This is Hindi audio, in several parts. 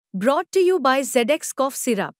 Brought to you by ZX Cough Syrup.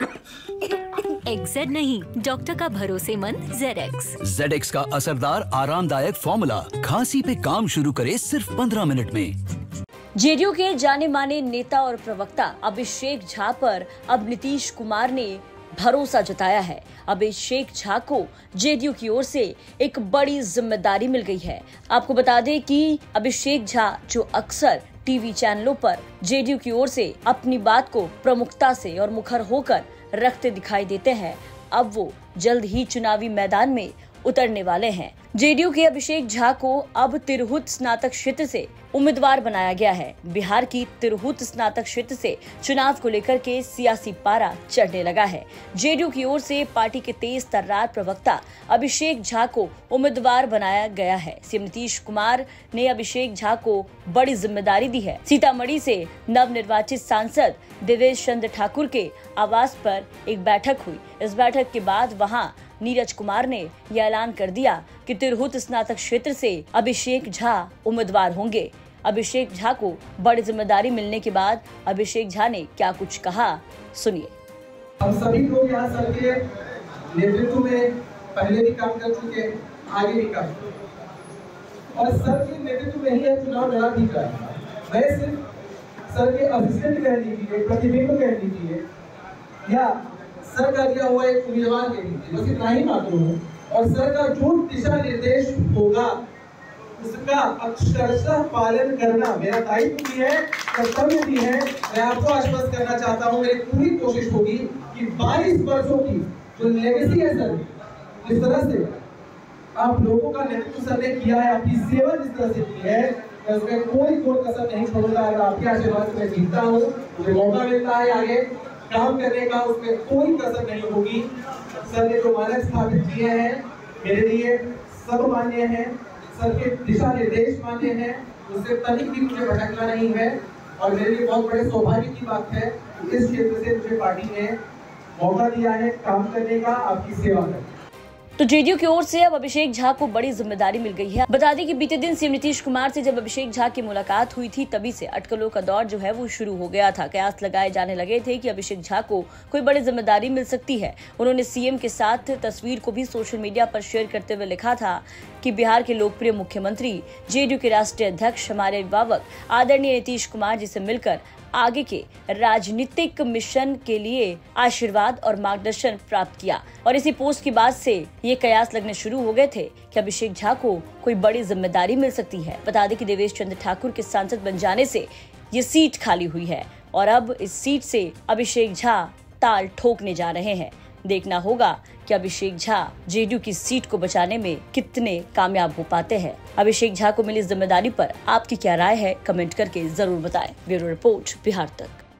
XZ नहीं, डॉक्टर का भरोसेमंद ZX। ZX का असरदार आरामदायक फॉर्मूला खांसी पे काम शुरू करे सिर्फ 15 मिनट में। जेडीयू के जाने माने नेता और प्रवक्ता अभिषेक झा पर अब नीतीश कुमार ने भरोसा जताया है। अभिषेक झा को जेडीयू की ओर से एक बड़ी जिम्मेदारी मिल गई है। आपको बता दें कि अभिषेक झा जो अक्सर टीवी चैनलों पर जेडीयू की ओर से अपनी बात को प्रमुखता से और मुखर होकर रखते दिखाई देते हैं, अब वो जल्द ही चुनावी मैदान में उतरने वाले हैं। जेडीयू के अभिषेक झा को अब तिरहुत स्नातक क्षेत्र से उम्मीदवार बनाया गया है। बिहार की तिरहुत स्नातक क्षेत्र से चुनाव को लेकर के सियासी पारा चढ़ने लगा है। जेडीयू की ओर से पार्टी के तेज तर्रार प्रवक्ता अभिषेक झा को उम्मीदवार बनाया गया है। सीएम नीतीश कुमार ने अभिषेक झा को बड़ी जिम्मेदारी दी है। सीतामढ़ी से नवनिर्वाचित सांसद देवेश चंद्र ठाकुर के आवास पर एक बैठक हुई। इस बैठक के बाद वहां नीरज कुमार ने यह ऐलान कर दिया कि तिरहुत स्नातक क्षेत्र से अभिषेक झा उम्मीदवार होंगे। अभिषेक झा को बड़ी जिम्मेदारी मिलने के बाद अभिषेक झा ने क्या कुछ कहा, सुनिए। हम सभी लोग यहाँ सर के नेतृत्व में पहले भी काम कर चुके, आगे भी काम, और सर के नेतृत्व में ही यह चुनाव लड़ा भी रहा है। मैं सिर्फ सर के असिस्टेंट कह लीजिए, प्रतिबिंब कह लीजिए, या सर का दिया हुआ एक उम्मीदवार कह लीजिए, बस इतना ही मात्र हूँ। और सर का जो दिशा निर्देश होगा उसका अक्षरशः पालन करना मेरा दायित्व भी है, कर्तव्य भी है। मैं आपको आश्वस्त करना चाहता हूँ, मेरी पूरी कोशिश होगी कि 22 वर्षों की जो लेगेसी है सर, जिस तरह से आप लोगों का नेतृत्व सर ने किया है, आपकी सेवा जिस तरह से की है, मैं उसमें कोई कसर नहीं छोड़ूंगा। अगर आपके आशीर्वाद से मैं जीतता हूँ, मुझे मौका मिलता है आगे काम करने का, उसमें कोई कसर नहीं होगी। सर ने जो मानक स्थापित किए हैं मेरे लिए सर्वमान्य हैं, सर के दिशा निर्देश मान्य हैं, उससे तनिक भी मुझे भटकना नहीं है। और मेरे लिए बहुत बड़े सौभाग्य की बात है कि इस क्षेत्र से मुझे पार्टी ने मौका दिया है काम करने का, आपकी सेवा करने का। तो जेडीयू की ओर से अब अभिषेक झा को बड़ी जिम्मेदारी मिल गई है। बता दें कि बीते दिन सीएम नीतीश कुमार से जब अभिषेक झा की मुलाकात हुई थी, तभी से अटकलों का दौर जो है वो शुरू हो गया था। कयास लगाए जाने लगे थे कि अभिषेक झा को कोई बड़ी जिम्मेदारी मिल सकती है। उन्होंने सीएम के साथ तस्वीर को भी सोशल मीडिया पर शेयर करते हुए लिखा था कि बिहार के लोकप्रिय मुख्यमंत्री, जेडीयू के राष्ट्रीय अध्यक्ष, हमारे अभिभावक आदरणीय नीतीश कुमार जी से मिलकर आगे के राजनीतिक मिशन के लिए आशीर्वाद और मार्गदर्शन प्राप्त किया। और इसी पोस्ट के बाद से ये कयास लगने शुरू हो गए थे कि अभिषेक झा को कोई बड़ी जिम्मेदारी मिल सकती है। बता दें कि देवेश चंद्र ठाकुर के सांसद बन जाने से ये सीट खाली हुई है और अब इस सीट से अभिषेक झा ताल ठोकने जा रहे हैं। देखना होगा कि अभिषेक झा जेडीयू की सीट को बचाने में कितने कामयाब हो पाते हैं। अभिषेक झा को मिली जिम्मेदारी पर आपकी क्या राय है, कमेंट करके जरूर बताएं। ब्यूरो रिपोर्ट, बिहार तक।